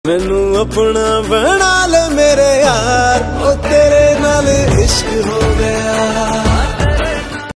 मैनू अपना बना ले मेरे यार, ओ तेरे नाल इश्क हो गया।